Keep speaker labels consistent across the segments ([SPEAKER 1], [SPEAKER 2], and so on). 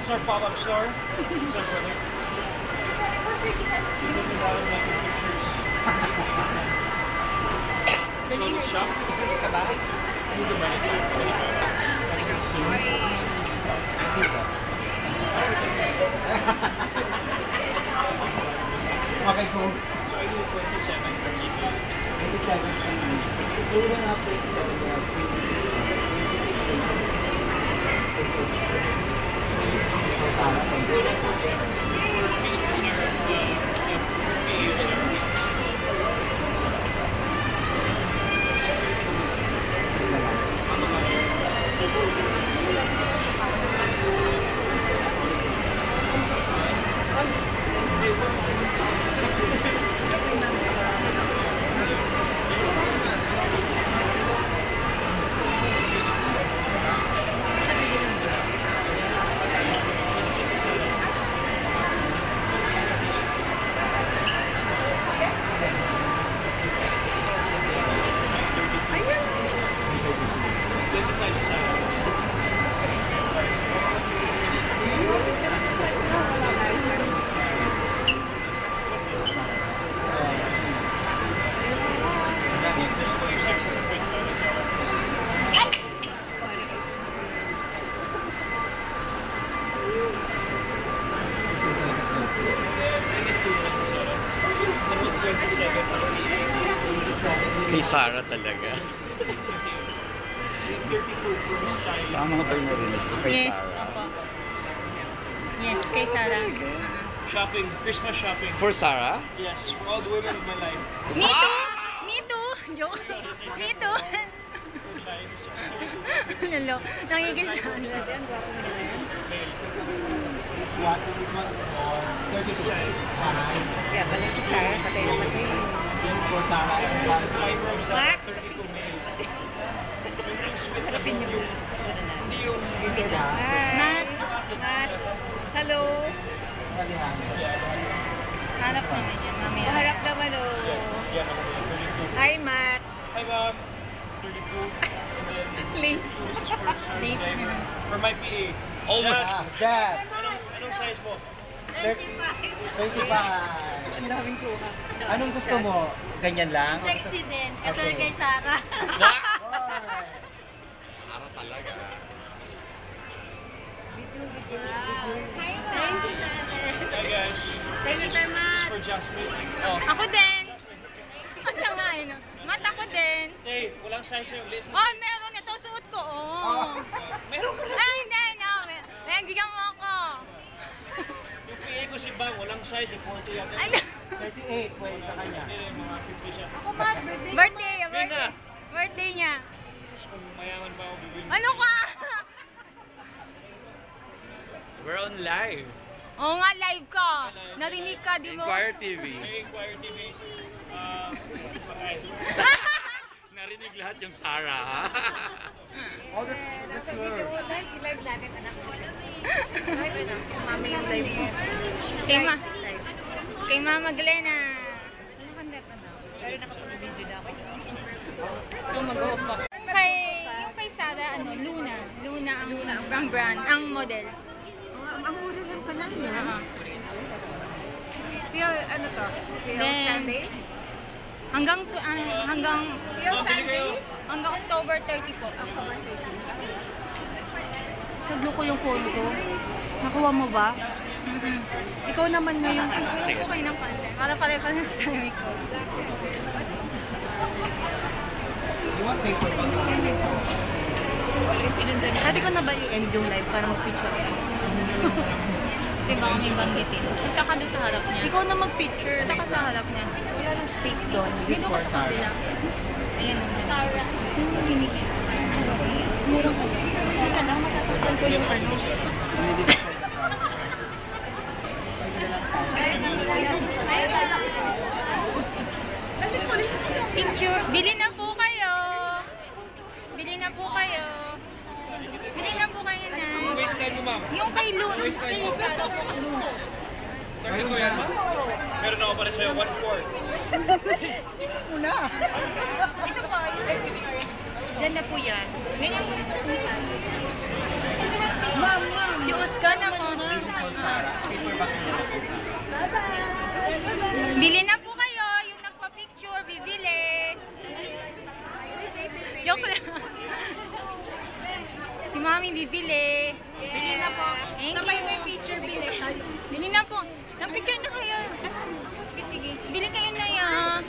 [SPEAKER 1] is our pop-up store. It's our brother. So the shop.
[SPEAKER 2] Okay, cool.
[SPEAKER 1] So I do 27 per kilo.
[SPEAKER 2] 27. Do it up
[SPEAKER 1] 27.
[SPEAKER 3] Kay Sarah talaga. Tama ba yung narinig ko kay
[SPEAKER 4] Yes,
[SPEAKER 3] Sarah?
[SPEAKER 4] opo. Yes, kay Sarah.
[SPEAKER 1] Shopping, Christmas shopping.
[SPEAKER 3] For Sarah?
[SPEAKER 1] Yes, for all the women of my life.
[SPEAKER 4] Me too! Me too! Joke. Me too! Lalo, nangigisama.
[SPEAKER 2] what this one is for 32.
[SPEAKER 5] Yeah, pala si Sarah, patay naman kayo.
[SPEAKER 2] Yes, for Sarah and one.
[SPEAKER 4] What?
[SPEAKER 1] 32 male.
[SPEAKER 5] Harapin niyo.
[SPEAKER 1] Hindi yung...
[SPEAKER 4] Matt? Matt? Hello? Hanap naman yan, mamaya.
[SPEAKER 5] Harap naman o.
[SPEAKER 1] Yan ako yan, 32.
[SPEAKER 5] Hi, Matt.
[SPEAKER 1] Hi, ma'am. 32.
[SPEAKER 4] Late. Late.
[SPEAKER 1] For my PA.
[SPEAKER 3] Oh my
[SPEAKER 1] Yes.
[SPEAKER 2] Yes!
[SPEAKER 1] Anong size mo?
[SPEAKER 2] 25.
[SPEAKER 5] Ang daming kuha.
[SPEAKER 2] Anong gusto mo? Ganyan lang?
[SPEAKER 4] Sexy din. Ito
[SPEAKER 2] Okay.
[SPEAKER 4] kay Sarah.
[SPEAKER 3] Sarah talaga.
[SPEAKER 4] Thank you, Sir.
[SPEAKER 1] Hi, guys.
[SPEAKER 4] Thank you, Sir Matt.
[SPEAKER 1] For Jasmine. Oh.
[SPEAKER 4] Ako din. Ang sangain. Matt, ako din.
[SPEAKER 1] Hey, walang size yung lit.
[SPEAKER 4] Oh, meron. Ito suot ko. Oh.
[SPEAKER 1] Meron ka na.
[SPEAKER 4] Ay, hindi. No. May bigyan mo ako.
[SPEAKER 1] Yung PA ko si Bang, walang size. 40 yata.
[SPEAKER 4] Ay,
[SPEAKER 2] 38, pwede sa kanya.
[SPEAKER 1] Hindi, mga 50 siya.
[SPEAKER 5] Ako, Matt, birthday.
[SPEAKER 4] birthday.
[SPEAKER 1] Hindi na.
[SPEAKER 4] Birthday niya.
[SPEAKER 1] Tapos kung mayaman pa ako, bibili.
[SPEAKER 4] Ano ka?
[SPEAKER 3] We're on live.
[SPEAKER 4] Oo nga, live ka. Narinig ka, di mo?
[SPEAKER 3] Inquire TV.
[SPEAKER 1] Hey, Inquire TV.
[SPEAKER 3] Narinig lahat yung Sarah, ha?
[SPEAKER 2] Oh, that's yours.
[SPEAKER 5] Live natin, anak. Live na. Mami yung live mo.
[SPEAKER 4] Kay Mama Glenna.
[SPEAKER 5] Ano kanda pa na? Pero nakapag-video na ako.
[SPEAKER 4] Ang mag-off ako. Yung kay Sarah, ano, Luna. Luna ang brand, ang model.
[SPEAKER 5] Ang mura lang pala niya.
[SPEAKER 4] Uh-huh.
[SPEAKER 5] Pure, ano to? Pure
[SPEAKER 4] Then,
[SPEAKER 5] Sunday?
[SPEAKER 4] Hanggang
[SPEAKER 5] Pure Sunday?
[SPEAKER 4] hanggang October 30 po.
[SPEAKER 5] Nagloko yung phone ko. Nakuha mo ba? Ikaw naman na yung...
[SPEAKER 3] Sige.
[SPEAKER 4] Okay ng content. Para pare-pare sa timing ko.
[SPEAKER 2] You want paper bag?
[SPEAKER 5] Pwede ko na ba i-end yung live para mag-picture ako?
[SPEAKER 4] Kasi baka may banggitin. Punta ka doon sa harap niya.
[SPEAKER 5] Ikaw na mag-picture.
[SPEAKER 4] Punta ka sa harap niya.
[SPEAKER 5] Wala ng space doon.
[SPEAKER 2] This for Sarah.
[SPEAKER 4] Ayan. Sarah.
[SPEAKER 5] Mura ko. Teka lang, matatapon ko yung ano.
[SPEAKER 2] Hindi, this is for the car.
[SPEAKER 4] Picture. Bili na po kayo. Bili na po kayo. Bili na po kayo na.
[SPEAKER 1] Waistline mo, ma'am.
[SPEAKER 4] Yung kay Luna. Kay Sarah. Luna.
[SPEAKER 1] 32 yan, ma'am? Meron ako para sa'yo, 1-4.
[SPEAKER 5] Una.
[SPEAKER 4] Ito po.
[SPEAKER 5] Diyan na po yan.
[SPEAKER 4] Ganyan po.
[SPEAKER 5] Cute ka na po.
[SPEAKER 2] Beautiful Sarah. Paperback nila na kay Sarah.
[SPEAKER 4] Bili na po kayo. Yung nagpa-picture, bibili. Joke lang. Si Mami bibili.
[SPEAKER 5] Bili na po.
[SPEAKER 4] Thank
[SPEAKER 5] Sabay
[SPEAKER 4] you.
[SPEAKER 5] may picture, bili tayo.
[SPEAKER 4] Bili na po. Nag-picture na kayo. Sige, sige. Bili kayo na yan.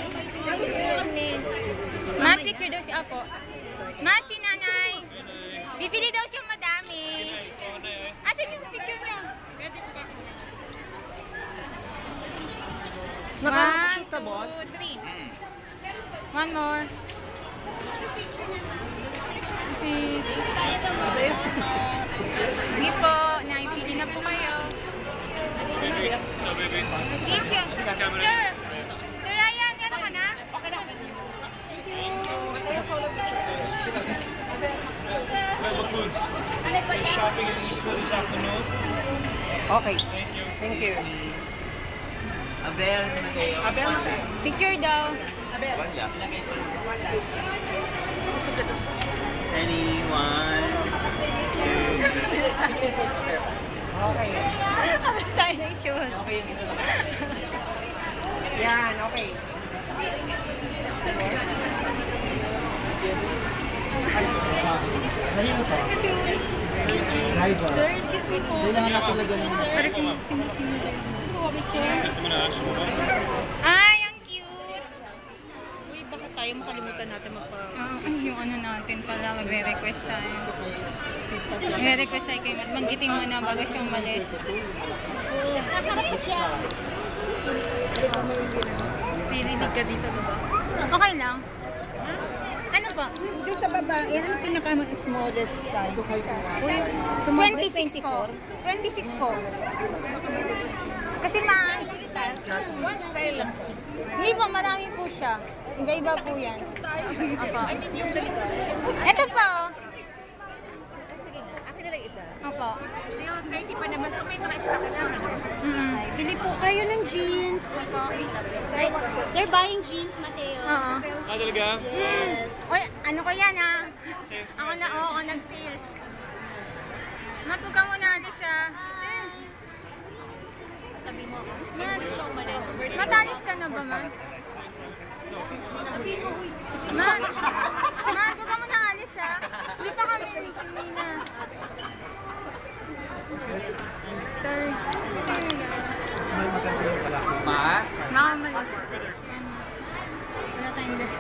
[SPEAKER 4] Mat, picture daw si Apo. Mat, si Nanay. Bibili daw siya madami. Asan yung picture niya?
[SPEAKER 5] Naka-shoot ka,
[SPEAKER 4] 1,
[SPEAKER 5] bot?
[SPEAKER 4] 2, 3. One more. Okay. Hindi po. Naipili na po kayo. Picture. Sir. Sir Ryan, meron ka na?
[SPEAKER 1] Bella Foods. We're shopping in Eastwood this afternoon.
[SPEAKER 5] Okay.
[SPEAKER 1] Thank you.
[SPEAKER 5] Thank you.
[SPEAKER 2] Abel, Matteo.
[SPEAKER 5] Abel.
[SPEAKER 4] Picture daw.
[SPEAKER 5] Abel.
[SPEAKER 2] Anyone?
[SPEAKER 5] Okay.
[SPEAKER 4] Ang style na itsura.
[SPEAKER 5] Okay yung isa na. Yan, okay.
[SPEAKER 2] Kanino to? Hi, ba?
[SPEAKER 4] Sir, excuse me po.
[SPEAKER 2] Kailangan natin lagyan ng...
[SPEAKER 4] Parang picture. Ay, ang cute.
[SPEAKER 5] Uy, baka tayo makalimutan natin magpa...
[SPEAKER 4] Yung ano natin pala, mag-request tayo. Mag-request tayo kay Matt. Mag-giting mo na bago siya umalis.
[SPEAKER 5] Pilinig ka dito, diba?
[SPEAKER 4] Okay lang. Ano ba?
[SPEAKER 6] Doon sa baba, yan ang pinaka-smallest size. Uy,
[SPEAKER 4] 26 po. 26 po. Kasi one style lang. Hindi po, marami po siya. Iba-iba po yan. Opo.
[SPEAKER 6] I mean, yung ganito.
[SPEAKER 4] Ito po.
[SPEAKER 6] Sige na, akin na lang isa.
[SPEAKER 4] Opo.
[SPEAKER 6] Yung 30 pa naman, so may mga stock na lang.
[SPEAKER 4] Mm-hmm.
[SPEAKER 6] Bili po kayo ng jeans. They're buying jeans, Matteo.
[SPEAKER 4] Oo.
[SPEAKER 1] Ah, talaga?
[SPEAKER 6] Yes.
[SPEAKER 4] Oy, ano ko yan ah?
[SPEAKER 1] Sales
[SPEAKER 4] Ako na, oo, ako nag-sales. Matuga mo na, alis ah.
[SPEAKER 6] Sabi mo ako.
[SPEAKER 4] Mat,
[SPEAKER 6] Siya umalis.
[SPEAKER 4] matalis ka na ba, Mat? Mat, huwag ka mo na alis ah. Hindi pa kami nagsimina. Sorry.
[SPEAKER 2] May maganda yung pala.
[SPEAKER 4] Makamali. Wala tayong dito.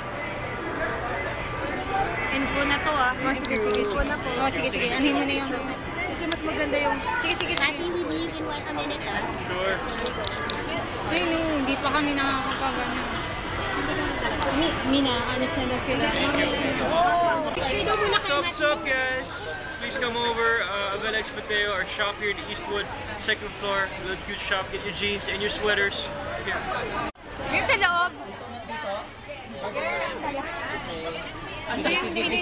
[SPEAKER 5] And ko na to, ah.
[SPEAKER 4] Oh, sige, sige.
[SPEAKER 5] Ko na po.
[SPEAKER 4] Oh, sige, sige. Anin mo na yung...
[SPEAKER 5] Kasi mas maganda yung...
[SPEAKER 4] Sige, sige, sige.
[SPEAKER 6] Ate, we leave in 1 minute, ah.
[SPEAKER 1] Sure.
[SPEAKER 4] Ay, no. Hindi pa kami nakakapagano. Mina, alis na daw sila.
[SPEAKER 6] Picture daw muna kay
[SPEAKER 1] What's up, guys? Please come over. AvelXMatteo, our shop here in Eastwood, second floor. Little cute shop. Get your jeans and your sweaters. Here.
[SPEAKER 4] Yung sa loob. Ito yung please.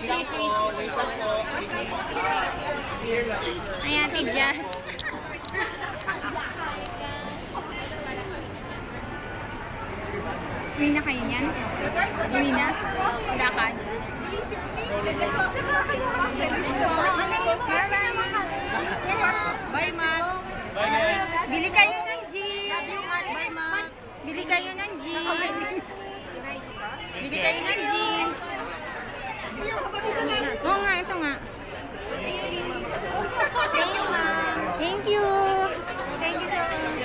[SPEAKER 4] Ayan, Tidjas. Uwi na kayo niyan? Uwi na? Lakad?
[SPEAKER 5] Bye, Matt.
[SPEAKER 1] Bye, guys.
[SPEAKER 4] Bili kayo ng jeans.
[SPEAKER 5] Bye, Matt.
[SPEAKER 4] Bili kayo ng jeans. Bili kayo ng jeans. Oo nga, ito nga.
[SPEAKER 6] Thank you, ma'am.
[SPEAKER 4] Thank you. Thank you so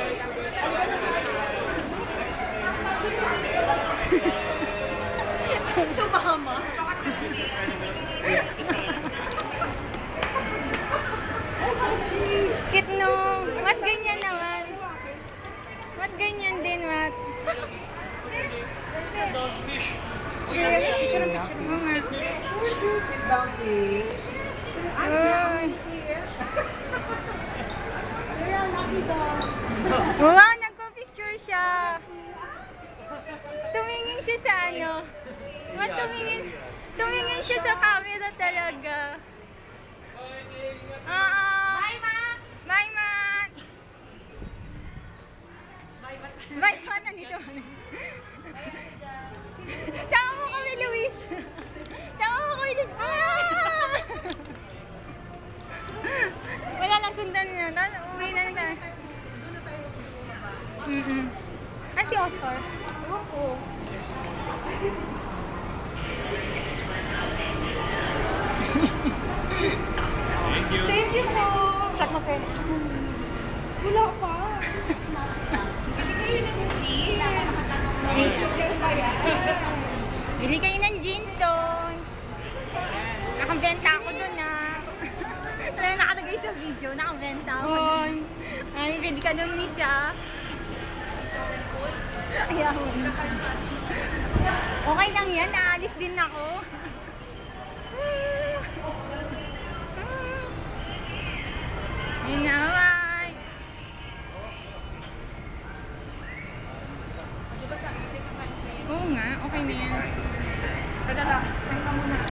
[SPEAKER 4] much.
[SPEAKER 5] So, bahama.
[SPEAKER 4] Kit no. What ganyan naman? What ganyan din, what?
[SPEAKER 5] Yes, picture na picture.
[SPEAKER 4] Oo nga.
[SPEAKER 2] Sit down, please.
[SPEAKER 4] Uy. Wow, nagpa-picture siya. Tumingin siya sa ano. What, tumingin siya sa camera talaga. Oo. Bye, Matt! Bye, Matt! Bye, Matt! Nandito ka na. Sama mo kami, Luis! Sama mo kami, Luis! Ah! sundan niya. Tapos uwi na tayo. Ah, si Oscar?
[SPEAKER 5] Ewan ko.
[SPEAKER 1] Thank you.
[SPEAKER 5] Thank you po. Check mo tayo. Wala pa.
[SPEAKER 4] Bili kayo ng jeans doon. Nakabenta ako doon Alam mo, nakalagay sa video, nakabenta ako doon. Ay, pwede ka doon, miss Ayaw. Okay lang yan, naalis din ako. Yun na, bye. Oo nga, okay na yan.
[SPEAKER 5] Taga lang. Taga muna.